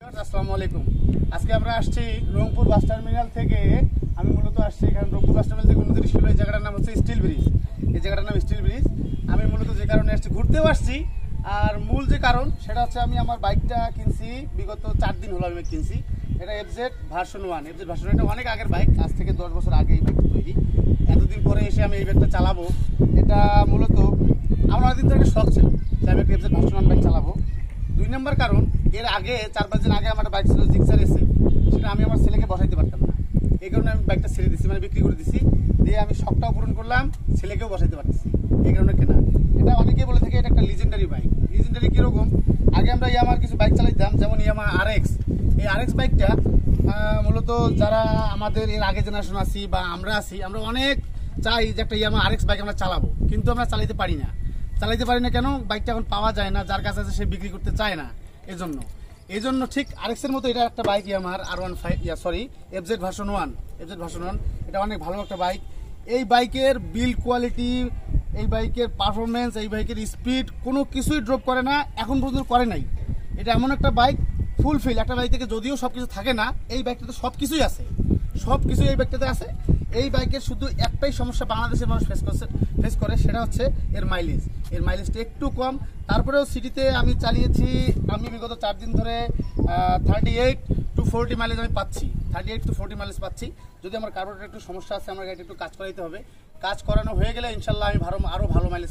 আসসালামু আলাইকুম। আজকে আমরা আসছি রংপুর বাস টার্মিনাল থেকে। আমি মূলত আসছি এখানে রংপুর বাস টার্মিনাল থেকে 29 কিলো। এই জায়গাটার নাম হচ্ছে স্টিল ব্রিজ। এই জায়গাটার নাম স্টিল ব্রিজ। আমি মূলত যে কারণে আসছি, ঘুরতেও আসছি, আর মূল যে কারণ সেটা হচ্ছে আমি আমার বাইকটা কিনছি বিগত 4 দিন হলো আমি কিনছি। এটা এফজেড ভার্সন 1। এফজেড ভার্সন এটা অনেক আগের বাইক, আজ থেকে 10 বছর আগে এই বাইকটা তৈরি। এতদিন পরে এসে আমি এই বাইকটা চালাবো। এটা মূলত আমার অনেকদিন ধরে একটা শখ ছিল যে আমি একটা এফজেড ভার্সন 1 বাইক চালাবো। 2 নম্বর কারণ, এর আগে 4-5 দিন আগে আমার বাইক ছিল জিক্সার এসে, সেটা আমি আমার ছেলেকে বসাইতে পারতাম না। এই কারণে আমি বাইকটা ছেড়ে দিচ্ছি, মানে বিক্রি করে দিচ্ছি। দিয়ে আমি শখটাও পূরণ করলাম, ছেলেকেও বসাইতে পারতেছি, এই কারণে কেনা। এটা অনেকেই বলে থাকে এটা একটা লিজেন্ডারি বাইক। লিজেন্ডারি কীরকম? আগে আমরা ইয়ামার কিছু বাইক চালাইতাম, যেমন ইয়ামা আরএক্স। এই আরএক্স বাইকটা মূলত যারা আমাদের এর আগে জেনারেশন আছি বা আমরা আছি, আমরা অনেক চাই যে একটা ইয়ামা আরএক্স বাইক আমরা চালাবো, কিন্তু আমরা চালাইতে পারি না। কেন? বাইকটা এখন পাওয়া যায় না, যার কাছে আছে সে বিক্রি করতে চায় না। এই জন্য ঠিক আরএক্সের মতো এটা একটা বাইক ইয়ামার এফজেড ভার্সন 1। এফজেড ভার্সন 1 এটা অনেক ভালো একটা বাইক। এই বাইকের বিল্ড কোয়ালিটি, এই বাইকের পারফরমেন্স, এই বাইকের স্পিড কোনো কিছুই ড্রপ করে না, এখন পর্যন্ত করে নাই। এটা এমন একটা বাইক ফুলফিল। একটা বাইক থেকে যদিও সব কিছু থাকে না, এই বাইকটাতে সব কিছুই আছে, সব কিছুই এই বাইকটাতে আছে। এই বাইকের শুধু একটাই সমস্যা বাংলাদেশের মানুষ ফেস করে, সেটা হচ্ছে এর মাইলেজ। এর মাইলেজটা একটু কম। তারপরেও সিটিতে আমি চালিয়েছি, আমি বিগত 4 দিন ধরে 38 to 40 মাইলেজ আমি পাচ্ছি। 38 to 40 মাইলেজ পাচ্ছি। যদি আমার কার্বোরেটর একটু সমস্যা আছে, আমার গাড়িটা একটু কাজ করাইতে হবে। কাজ করানো হয়ে গেলে ইনশাল্লাহ আমি আরও ভালো মাইলেজ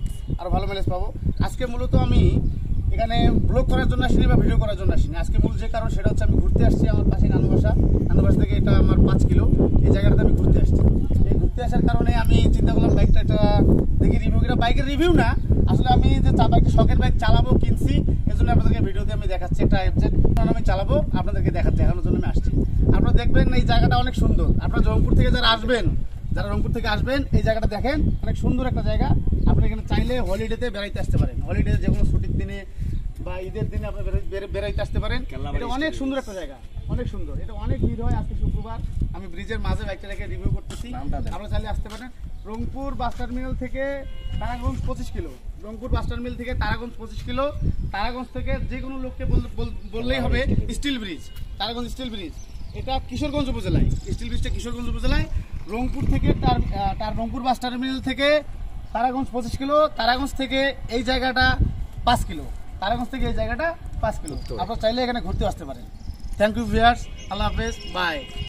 পাবো। আজকে মূলত আমি এখানে ব্লগ করার জন্য আসিনি বা ভিডিও করার জন্য আসিনি। আজকে মূল যে কারণ সেটা হচ্ছে আমি ঘুরতে আসছি। আমার পাশে নানুবাসা থেকে এটা আমার 5 কিলো। এই জায়গাটাতে আমি ঘুরতে আসছি। এই ঘুরতে আসার কারণে আমি চিন্তা করলাম বাইকটা এটা দেখি রিভিউ। এটা বাইকের রিভিউ না, আসলে আমি যে বাইকটা শখের বাইক চালাবো কিনছি, এই জন্য আপনাদেরকে ভিডিওতে আমি দেখাচ্ছি। একটা এফজেড আমি চালাবো, আপনাদেরকে দেখানোর জন্য আমি আসছি। আপনারা দেখবেন এই জায়গাটা অনেক সুন্দর। আপনারা রংপুর থেকে যারা রংপুর থেকে আসবেন, এই জায়গাটা দেখেন, অনেক সুন্দর একটা জায়গা। আপনি এখানে চাইলে হলিডেতে বেড়াইতে আসতে পারেন। হলিডে যে কোনো ছুটির দিনে বা ঈদের দিনে আপনি বেড়াইতে আসতে পারেন। এটা অনেক সুন্দর একটা জায়গা, অনেক সুন্দর। এটা অনেক ভিড় হয়। আজকে শুক্রবার, আমি ব্রিজের মাঝে বাইকটা রেখে রিভিউ করতেছি। আপনারা চাইলে আসতে পারেন। রংপুর বাস টার্মিনাল থেকে Taraganj 25 kilo. Rangpur bus terminal থেকে তারাগঞ্জ 25 কিলো। তারাগঞ্জ থেকে যে কোনো লোককে বললেই হবে steel bridge, Taraganj steel bridge. এটা কিশোরগঞ্জ উপজেলায়, স্টিল ব্রিজটা কিশোরগঞ্জ উপজেলায়। রংপুর থেকে রংপুর বাস টার্মিনাল থেকে তারাগঞ্জ 25 কিলো। তারাগঞ্জ থেকে এই জায়গাটা 5 কিলো। তারাগঞ্জ থেকে এই জায়গাটা 5 কিলো। আপনারা চাইলে এখানে ঘুরতে আসতে পারেন। থ্যাংক ইউ ভিউয়ার্স, আল্লাহ হাফেজ, বাই।